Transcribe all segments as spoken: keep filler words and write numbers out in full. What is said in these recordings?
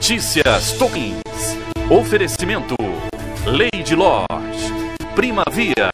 Notícias Tocantins. Oferecimento Lady Lodge, Primavia.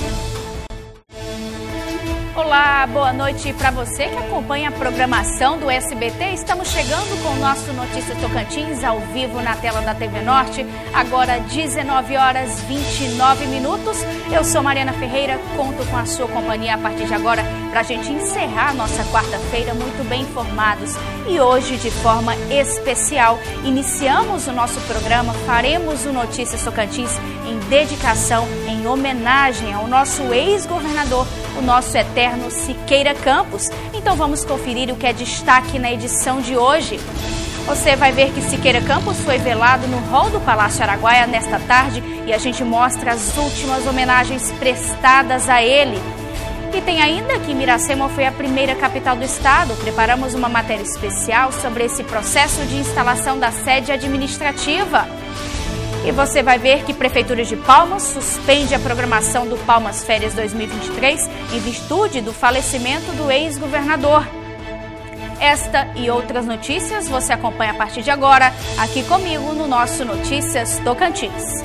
Olá, boa noite para você que acompanha a programação do S B T. Estamos chegando com o nosso Notícias Tocantins ao vivo na tela da T V Norte. Agora dezenove horas e vinte e nove minutos. Eu sou Mariana Ferreira, conto com a sua companhia a partir de agora para a gente encerrar a nossa quarta-feira muito bem informados. E hoje, de forma especial, iniciamos o nosso programa, faremos o Notícias Tocantins em dedicação, em homenagem ao nosso ex-governador, o nosso eterno Siqueira Campos. Então vamos conferir o que é destaque na edição de hoje. Você vai ver que Siqueira Campos foi velado no hall do Palácio Araguaia nesta tarde e a gente mostra as últimas homenagens prestadas a ele. E tem ainda que Miracema foi a primeira capital do estado. Preparamos uma matéria especial sobre esse processo de instalação da sede administrativa. E você vai ver que Prefeitura de Palmas suspende a programação do Palmas Férias dois mil e vinte e três em virtude do falecimento do ex-governador. Esta e outras notícias você acompanha a partir de agora, aqui comigo no nosso Notícias Tocantins.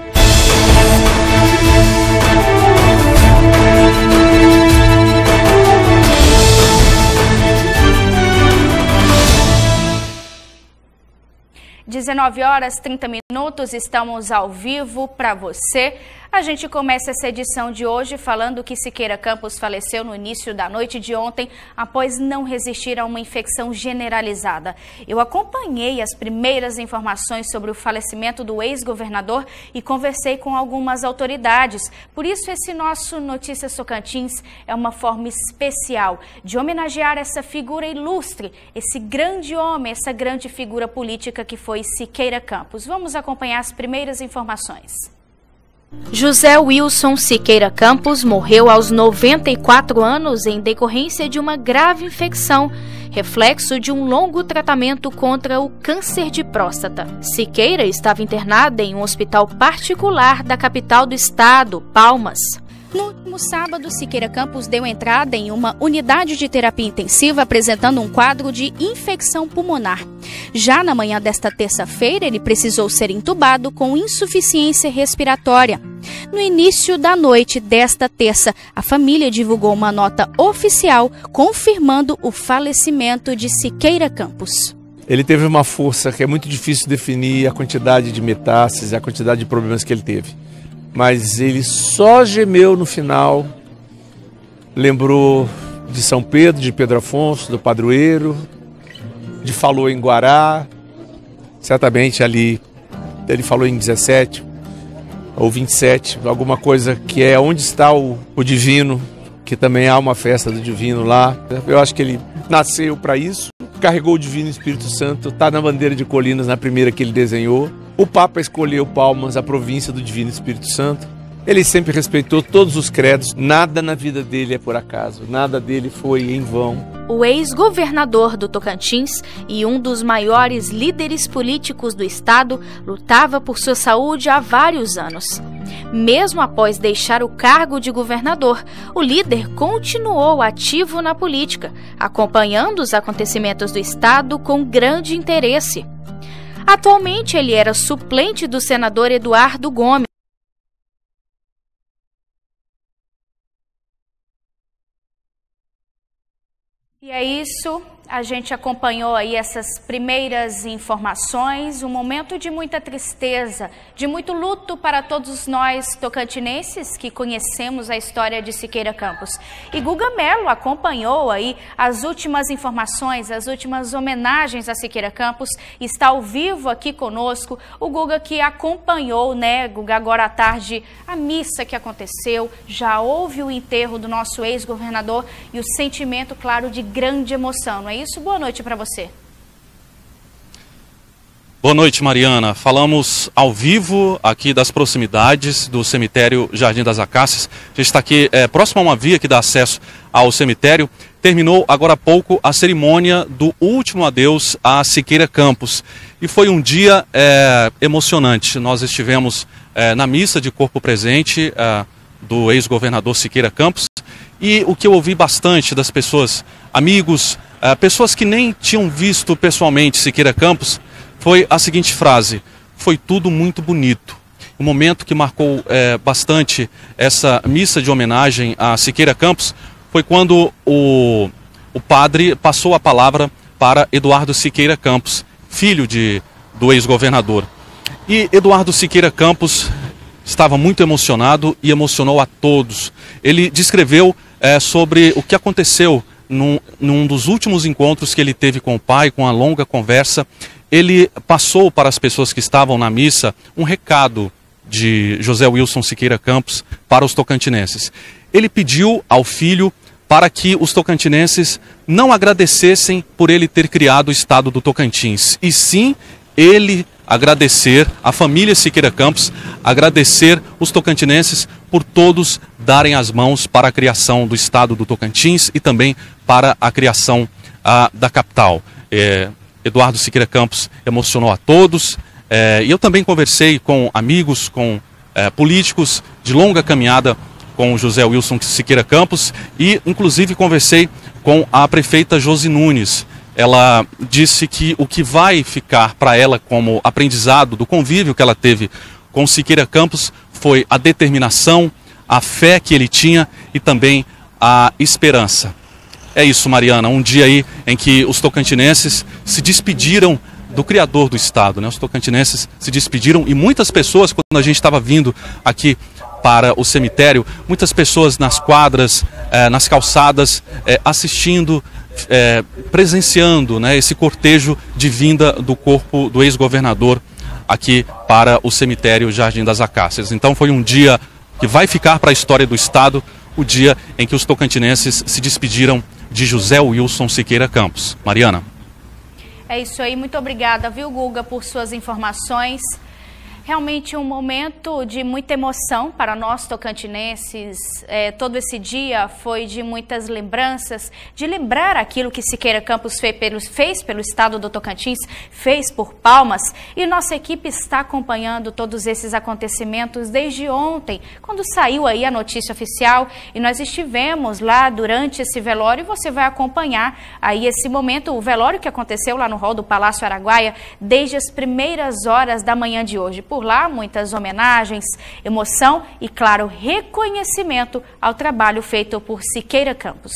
dezenove horas e trinta minutos, estamos ao vivo para você. A gente começa essa edição de hoje falando que Siqueira Campos faleceu no início da noite de ontem após não resistir a uma infecção generalizada. Eu acompanhei as primeiras informações sobre o falecimento do ex-governador e conversei com algumas autoridades. Por isso esse nosso Notícias Tocantins é uma forma especial de homenagear essa figura ilustre, esse grande homem, essa grande figura política que foi Siqueira Campos. Vamos acompanhar as primeiras informações. José Wilson Siqueira Campos morreu aos noventa e quatro anos em decorrência de uma grave infecção, reflexo de um longo tratamento contra o câncer de próstata. Siqueira estava internada em um hospital particular da capital do estado, Palmas. No último sábado, Siqueira Campos deu entrada em uma unidade de terapia intensiva apresentando um quadro de infecção pulmonar. Já na manhã desta terça-feira, ele precisou ser entubado com insuficiência respiratória. No início da noite desta terça, a família divulgou uma nota oficial confirmando o falecimento de Siqueira Campos. Ele teve uma força que é muito difícil definir a quantidade de metástases, a quantidade de problemas que ele teve. Mas ele só gemeu no final, lembrou de São Pedro, de Pedro Afonso, do Padroeiro, de falou em Guará, certamente ali, ele falou em dezessete ou vinte e sete, alguma coisa que é onde está o, o Divino, que também há uma festa do Divino lá. Eu acho que ele nasceu para isso, carregou o Divino Espírito Santo, está na bandeira de Colinas, na primeira que ele desenhou. O Papa escolheu Palmas, a província do Divino Espírito Santo. Ele sempre respeitou todos os credos. Nada na vida dele é por acaso. Nada dele foi em vão. O ex-governador do Tocantins e um dos maiores líderes políticos do estado lutava por sua saúde há vários anos. Mesmo após deixar o cargo de governador, o líder continuou ativo na política, acompanhando os acontecimentos do estado com grande interesse. Atualmente, ele era suplente do senador Eduardo Gomes. E é isso, a gente acompanhou aí essas primeiras informações, um momento de muita tristeza, de muito luto para todos nós tocantinenses que conhecemos a história de Siqueira Campos. E Guga Melo acompanhou aí as últimas informações, as últimas homenagens a Siqueira Campos, está ao vivo aqui conosco. O Guga que acompanhou, né, Guga, agora à tarde, a missa que aconteceu, já houve o enterro do nosso ex-governador e o sentimento, claro, de grande emoção, não é isso? Boa noite para você. Boa noite, Mariana. Falamos ao vivo aqui das proximidades do cemitério Jardim das Acácias. A gente está aqui é, próximo a uma via que dá acesso ao cemitério. Terminou agora há pouco a cerimônia do último adeus a Siqueira Campos. E foi um dia é, emocionante. Nós estivemos é, na missa de corpo presente é, do ex-governador Siqueira Campos. E o que eu ouvi bastante das pessoas, amigos, uh, pessoas que nem tinham visto pessoalmente Siqueira Campos, foi a seguinte frase: foi tudo muito bonito. O momento que marcou é, bastante essa missa de homenagem a Siqueira Campos foi quando o, o padre passou a palavra para Eduardo Siqueira Campos, filho de, do ex-governador. E Eduardo Siqueira Campos estava muito emocionado e emocionou a todos. Ele descreveu é, sobre o que aconteceu num, num dos últimos encontros que ele teve com o pai, com a longa conversa. Ele passou para as pessoas que estavam na missa um recado de José Wilson Siqueira Campos para os tocantinenses. Ele pediu ao filho para que os tocantinenses não agradecessem por ele ter criado o estado do Tocantins, e sim ele agradecer a família Siqueira Campos, agradecer os tocantinenses por todos darem as mãos para a criação do estado do Tocantins e também para a criação ah, da capital. É, Eduardo Siqueira Campos emocionou a todos. É, e eu também conversei com amigos, com é, políticos de longa caminhada com o José Wilson Siqueira Campos e inclusive conversei com a prefeita Josi Nunes. Ela disse que o que vai ficar para ela como aprendizado do convívio que ela teve com Siqueira Campos foi a determinação, a fé que ele tinha e também a esperança. É isso, Mariana, um dia aí em que os tocantinenses se despediram do criador do estado, né? Os tocantinenses se despediram e muitas pessoas, quando a gente estava vindo aqui para o cemitério, muitas pessoas nas quadras, eh, nas calçadas, eh, assistindo, eh, presenciando, né, esse cortejo de vinda do corpo do ex-governador aqui para o cemitério Jardim das Acácias. Então foi um dia que vai ficar para a história do estado, o dia em que os tocantinenses se despediram de José Wilson Siqueira Campos. Mariana. É isso aí, muito obrigada, viu, Guga, por suas informações. Realmente um momento de muita emoção para nós tocantinenses. É, todo esse dia foi de muitas lembranças, de lembrar aquilo que Siqueira Campos fez pelo, fez pelo estado do Tocantins, fez por Palmas. E nossa equipe está acompanhando todos esses acontecimentos desde ontem, quando saiu aí a notícia oficial. E nós estivemos lá durante esse velório e você vai acompanhar aí esse momento, o velório que aconteceu lá no hall do Palácio Araguaia, desde as primeiras horas da manhã de hoje. Por lá, muitas homenagens, emoção e, claro, reconhecimento ao trabalho feito por Siqueira Campos.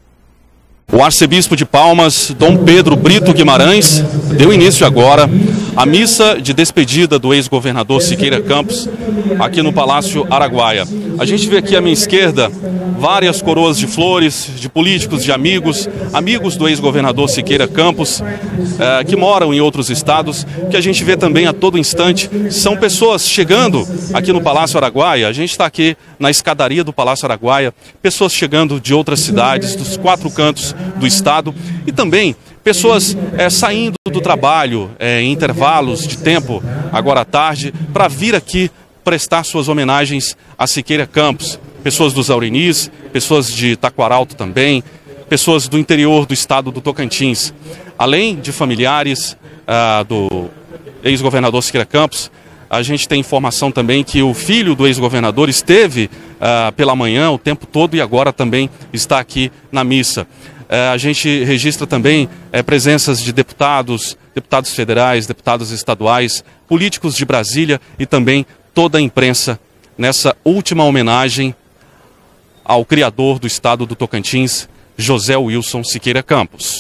O arcebispo de Palmas, Dom Pedro Brito Guimarães, deu início agora à missa de despedida do ex-governador Siqueira Campos aqui no Palácio Araguaia. A gente vê aqui à minha esquerda várias coroas de flores, de políticos, de amigos, amigos do ex-governador Siqueira Campos, eh, que moram em outros estados, que a gente vê também a todo instante. São pessoas chegando aqui no Palácio Araguaia. A gente está aqui na escadaria do Palácio Araguaia, pessoas chegando de outras cidades, dos quatro cantos do estado e também pessoas é, saindo do trabalho é, em intervalos de tempo, agora à tarde, para vir aqui prestar suas homenagens a Siqueira Campos. Pessoas dos Aurenis, pessoas de Taquaralto também, pessoas do interior do estado do Tocantins. Além de familiares ah, do ex-governador Siqueira Campos, a gente tem informação também que o filho do ex-governador esteve ah, pela manhã o tempo todo e agora também está aqui na missa. É, a gente registra também é, presenças de deputados, deputados federais, deputados estaduais, políticos de Brasília e também toda a imprensa nessa última homenagem ao criador do estado do Tocantins, José Wilson Siqueira Campos.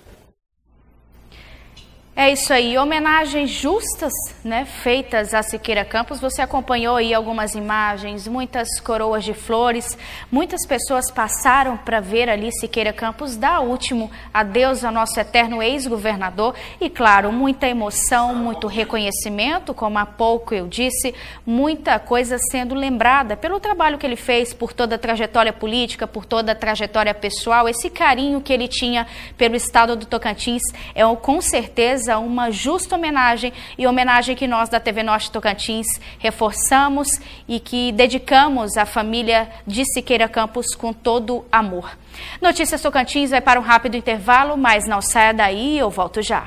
É isso aí, homenagens justas, né, feitas a Siqueira Campos. Você acompanhou aí algumas imagens, muitas coroas de flores, muitas pessoas passaram para ver ali Siqueira Campos dar o último adeus ao nosso eterno ex-governador e, claro, muita emoção, muito reconhecimento, como há pouco eu disse, muita coisa sendo lembrada pelo trabalho que ele fez, por toda a trajetória política, por toda a trajetória pessoal, esse carinho que ele tinha pelo estado do Tocantins é com certeza uma justa homenagem e homenagem que nós da T V Norte Tocantins reforçamos e que dedicamos à família de Siqueira Campos com todo amor. Notícias Tocantins vai para um rápido intervalo, mas não saia daí, eu volto já.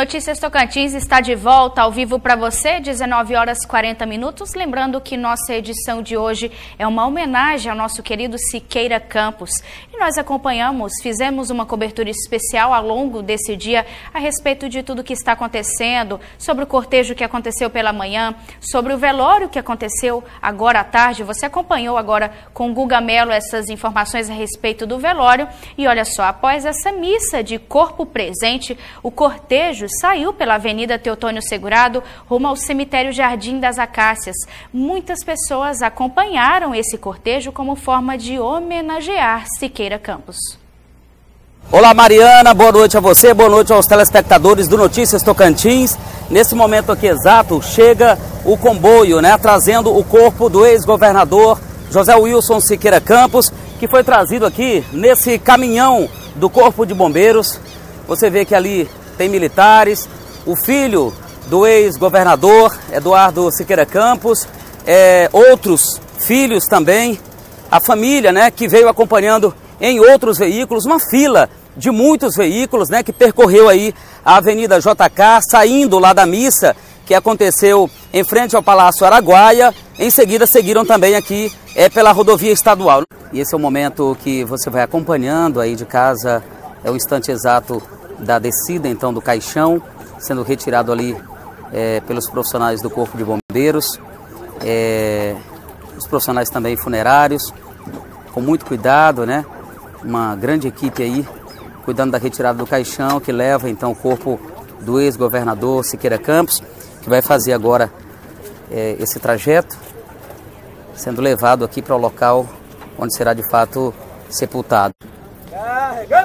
Notícias Tocantins está de volta ao vivo para você, dezenove horas e quarenta minutos. Lembrando que nossa edição de hoje é uma homenagem ao nosso querido Siqueira Campos. E nós acompanhamos, fizemos uma cobertura especial ao longo desse dia a respeito de tudo que está acontecendo, sobre o cortejo que aconteceu pela manhã, sobre o velório que aconteceu agora à tarde. Você acompanhou agora com o Guga Melo essas informações a respeito do velório. E olha só, após essa missa de corpo presente, o cortejo saiu pela Avenida Teotônio Segurado rumo ao cemitério Jardim das Acácias. Muitas pessoas acompanharam esse cortejo como forma de homenagear Siqueira Campos. Olá Mariana, boa noite a você, boa noite aos telespectadores do Notícias Tocantins. Nesse momento aqui exato, chega o comboio, né, trazendo o corpo do ex-governador José Wilson Siqueira Campos, que foi trazido aqui nesse caminhão do Corpo de Bombeiros. Você vê que ali tem militares, o filho do ex-governador Eduardo Siqueira Campos, é, outros filhos também, a família, né, que veio acompanhando em outros veículos, uma fila de muitos veículos, né, que percorreu aí a Avenida J K, saindo lá da missa que aconteceu em frente ao Palácio Araguaia. Em seguida seguiram também aqui é, pela rodovia estadual. E esse é o momento que você vai acompanhando aí de casa, é o instante exato da descida então do caixão, sendo retirado ali é, pelos profissionais do Corpo de Bombeiros, é, os profissionais também funerários, com muito cuidado, né? Uma grande equipe aí, cuidando da retirada do caixão, que leva então o corpo do ex-governador Siqueira Campos, que vai fazer agora é, esse trajeto, sendo levado aqui para o local onde será de fato sepultado. Carregando!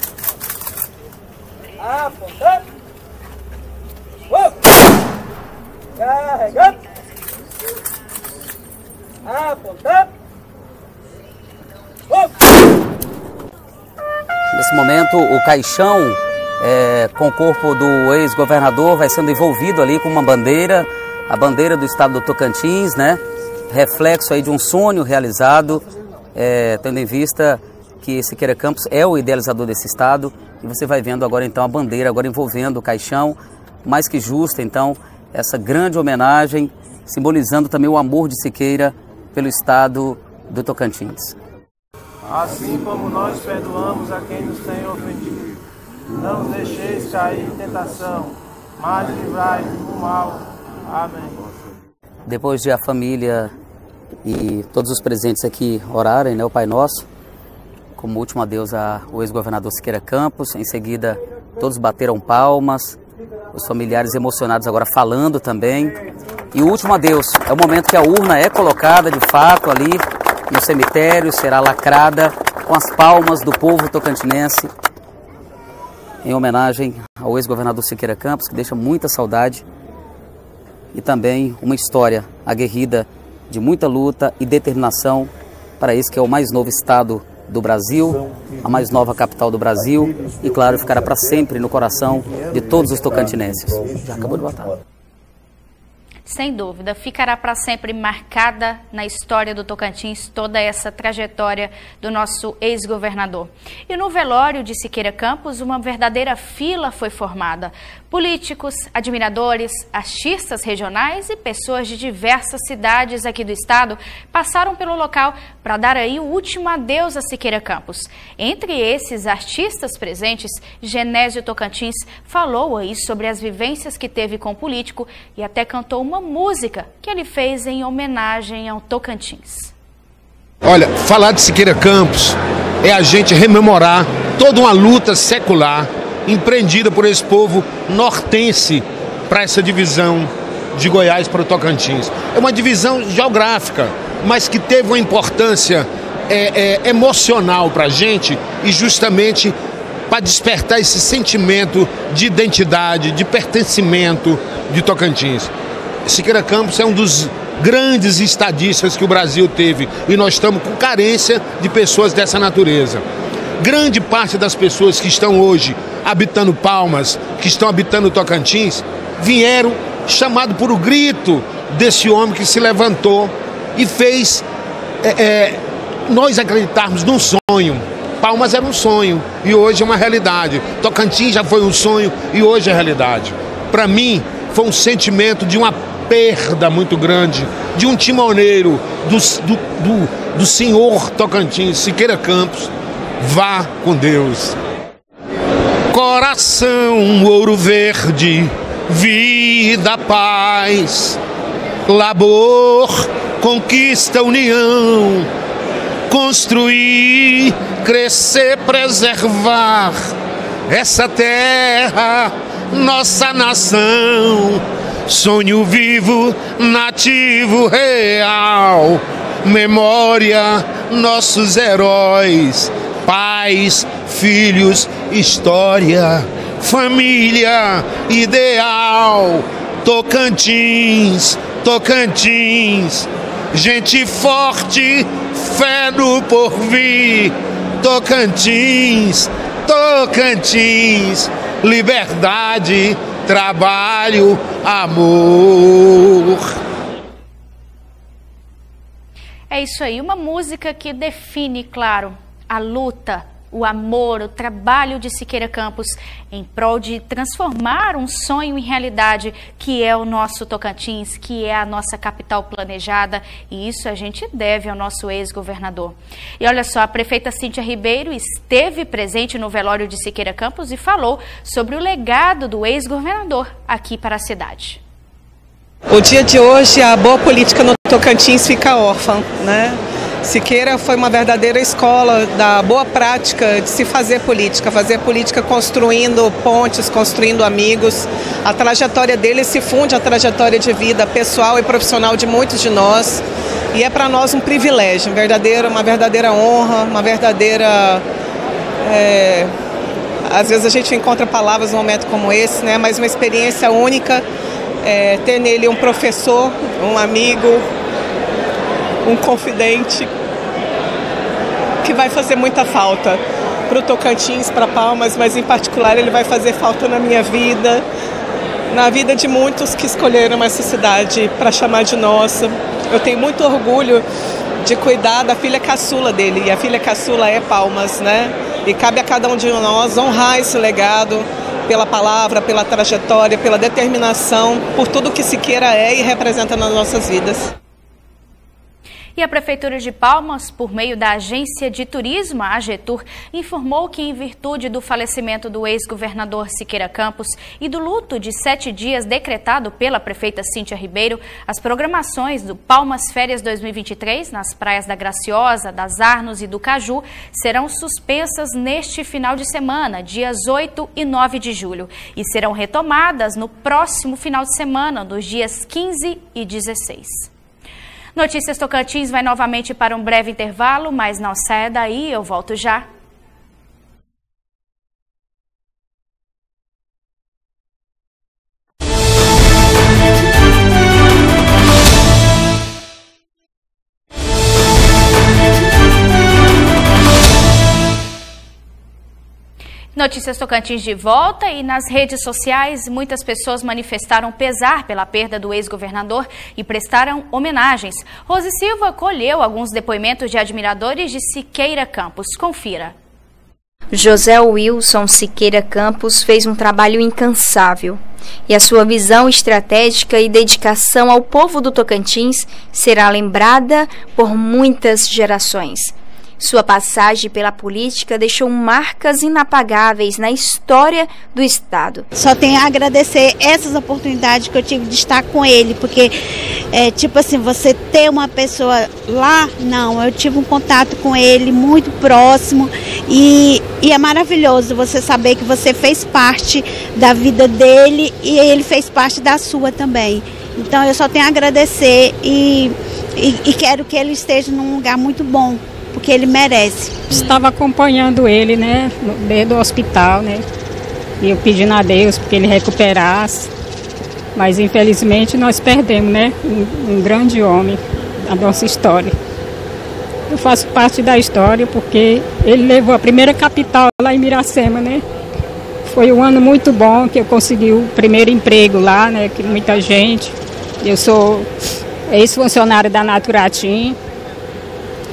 Apontando! Carregando! Apontando! Nesse momento, o caixão é, com o corpo do ex-governador vai sendo envolvido ali com uma bandeira, a bandeira do estado do Tocantins, né? Reflexo aí de um sonho realizado, é, tendo em vista que Siqueira Campos é o idealizador desse estado. E você vai vendo agora então a bandeira agora envolvendo o caixão, mais que justa então essa grande homenagem, simbolizando também o amor de Siqueira pelo estado do Tocantins. Assim como nós perdoamos a quem nos tem ofendido, não nos deixeis cair em tentação, mas livrai-nos do mal. Amém. Depois de a família e todos os presentes aqui orarem, né, o Pai Nosso, como último adeus ao ex-governador Siqueira Campos, em seguida todos bateram palmas, os familiares emocionados agora falando também. E o último adeus é o momento que a urna é colocada de fato ali no cemitério, será lacrada com as palmas do povo tocantinense, em homenagem ao ex-governador Siqueira Campos, que deixa muita saudade e também uma história aguerrida de muita luta e determinação para esse que é o mais novo estado do Brasil, a mais nova capital do Brasil e, claro, ficará para sempre no coração de todos os tocantinenses. Já acabou de botar. Sem dúvida, ficará para sempre marcada na história do Tocantins toda essa trajetória do nosso ex-governador. E no velório de Siqueira Campos, uma verdadeira fila foi formada. Políticos, admiradores, artistas regionais e pessoas de diversas cidades aqui do estado passaram pelo local para dar aí o último adeus a Siqueira Campos. Entre esses artistas presentes, Genésio Tocantins falou aí sobre as vivências que teve com o político e até cantou uma música que ele fez em homenagem ao Tocantins. Olha, falar de Siqueira Campos é a gente rememorar toda uma luta secular empreendida por esse povo nortense para essa divisão de Goiás para o Tocantins. É uma divisão geográfica, mas que teve uma importância é, é, emocional para a gente e justamente para despertar esse sentimento de identidade, de pertencimento de Tocantins. Siqueira Campos é um dos grandes estadistas que o Brasil teve e nós estamos com carência de pessoas dessa natureza. Grande parte das pessoas que estão hoje habitando Palmas, que estão habitando Tocantins, vieram chamado por o grito desse homem que se levantou e fez é, é, nós acreditarmos num sonho Palmas era um sonho e hoje é uma realidade. Tocantins já foi um sonho e hoje é realidade. Para mim, foi um sentimento de uma perda muito grande, de um timoneiro, do, do, do, do senhor Tocantins, Siqueira Campos. Vá com Deus. Coração, ouro verde, vida, paz, labor, conquista, união, construir, crescer, preservar essa terra, nossa nação, sonho vivo, nativo, real, memória, nossos heróis, pais, filhos, história, família, ideal, Tocantins, Tocantins, gente forte, fé no porvir, Tocantins, Tocantins, liberdade, trabalho, amor. É isso aí, uma música que define, claro, a luta, o amor, o trabalho de Siqueira Campos em prol de transformar um sonho em realidade, que é o nosso Tocantins, que é a nossa capital planejada, e isso a gente deve ao nosso ex-governador. E olha só, a prefeita Cíntia Ribeiro esteve presente no velório de Siqueira Campos e falou sobre o legado do ex-governador aqui para a cidade. O dia de hoje, a boa política no Tocantins fica órfã, né? Siqueira foi uma verdadeira escola da boa prática de se fazer política, fazer política construindo pontes, construindo amigos. A trajetória dele se funde à trajetória de vida pessoal e profissional de muitos de nós. E é para nós um privilégio, um verdadeiro, uma verdadeira honra, uma verdadeira... É, às vezes a gente encontra palavras num momento como esse, né? Mas uma experiência única, é, ter nele um professor, um amigo, um confidente que vai fazer muita falta para o Tocantins, para Palmas, mas em particular ele vai fazer falta na minha vida, na vida de muitos que escolheram essa cidade para chamar de nossa. Eu tenho muito orgulho de cuidar da filha caçula dele, e a filha caçula é Palmas, né? E cabe a cada um de nós honrar esse legado pela palavra, pela trajetória, pela determinação, por tudo que Siqueira é e representa nas nossas vidas. E a Prefeitura de Palmas, por meio da Agência de Turismo, a AGETUR, informou que, em virtude do falecimento do ex-governador Siqueira Campos e do luto de sete dias decretado pela prefeita Cíntia Ribeiro, as programações do Palmas Férias dois mil e vinte e três, nas praias da Graciosa, das Arnos e do Caju, serão suspensas neste final de semana, dias oito e nove de julho, e serão retomadas no próximo final de semana, dos dias quinze e dezesseis. Notícias Tocantins vai novamente para um breve intervalo, mas não saia daí, eu volto já. Notícias Tocantins de volta, e nas redes sociais muitas pessoas manifestaram pesar pela perda do ex-governador e prestaram homenagens. Rose Silva colheu alguns depoimentos de admiradores de Siqueira Campos. Confira. José Wilson Siqueira Campos fez um trabalho incansável e a sua visão estratégica e dedicação ao povo do Tocantins será lembrada por muitas gerações. Sua passagem pela política deixou marcas inapagáveis na história do Estado. Só tenho a agradecer essas oportunidades que eu tive de estar com ele, porque, é, tipo assim, você ter uma pessoa lá, não, eu tive um contato com ele muito próximo e, e é maravilhoso você saber que você fez parte da vida dele e ele fez parte da sua também. Então eu só tenho a agradecer e, e, e quero que ele esteja num lugar muito bom, porque ele merece. Estava acompanhando ele, né, desde o hospital, né, e eu pedindo a Deus porque ele recuperasse, mas infelizmente nós perdemos, né, um, um grande homem da nossa história. Eu faço parte da história porque ele levou a primeira capital lá em Miracema, né. Foi um ano muito bom que eu consegui o primeiro emprego lá, né, que muita gente. Eu sou ex-funcionária da Naturatim.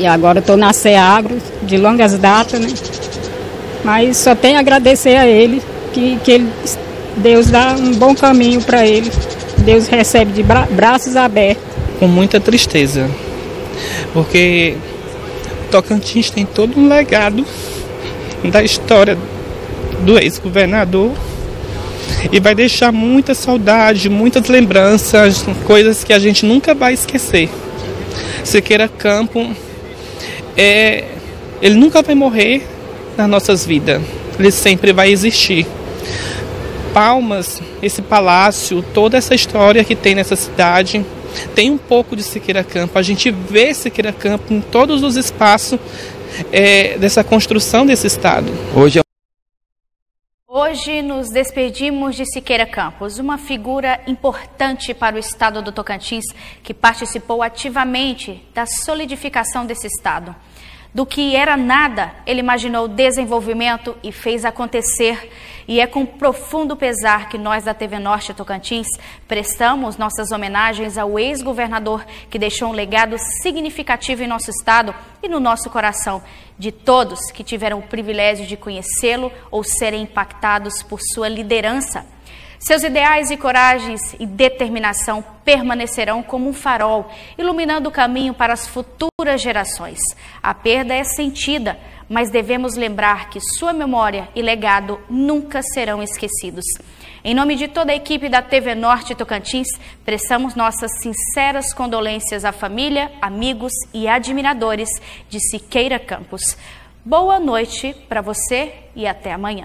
E agora estou na Ceagro, de longas datas, né? Mas só tenho a agradecer a ele, que, que ele, Deus dá um bom caminho para ele. Deus recebe de bra braços abertos. Com muita tristeza, porque Tocantins tem todo um legado da história do ex-governador e vai deixar muita saudade, muitas lembranças, coisas que a gente nunca vai esquecer. Siqueira Campos, é, ele nunca vai morrer nas nossas vidas, ele sempre vai existir. Palmas, esse palácio, toda essa história que tem nessa cidade, tem um pouco de Siqueira Campos. A gente vê Siqueira Campos em todos os espaços é, dessa construção desse estado. Hoje é Hoje nos despedimos de Siqueira Campos, uma figura importante para o estado do Tocantins, que participou ativamente da solidificação desse estado. Do que era nada, ele imaginou desenvolvimento e fez acontecer. E é com profundo pesar que nós da T V Norte Tocantins prestamos nossas homenagens ao ex-governador que deixou um legado significativo em nosso estado e no nosso coração, de todos que tiveram o privilégio de conhecê-lo ou serem impactados por sua liderança. Seus ideais e coragens e determinação permanecerão como um farol, iluminando o caminho para as futuras gerações. A perda é sentida, mas devemos lembrar que sua memória e legado nunca serão esquecidos. Em nome de toda a equipe da T V Norte Tocantins, prestamos nossas sinceras condolências à família, amigos e admiradores de Siqueira Campos. Boa noite para você e até amanhã.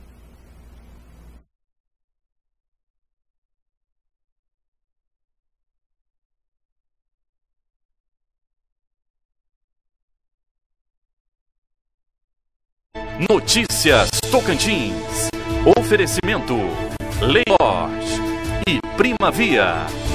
Notícias Tocantins. Oferecimento Leite Lodge e Primavia.